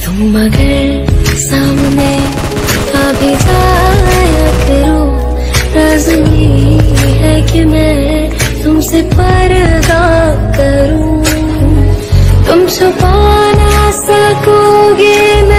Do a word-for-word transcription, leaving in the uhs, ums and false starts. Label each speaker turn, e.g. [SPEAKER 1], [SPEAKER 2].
[SPEAKER 1] तुम अगर सामने आ भी जाया करो, राज़ी है कि मैं तुमसे पर्दा करूं। तुम छुपा ना सकोगे।